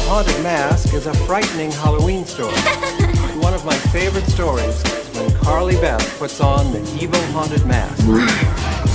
Haunted Mask is a frightening Halloween story. One of my favorite stories is when Carly Beth puts on the evil haunted mask.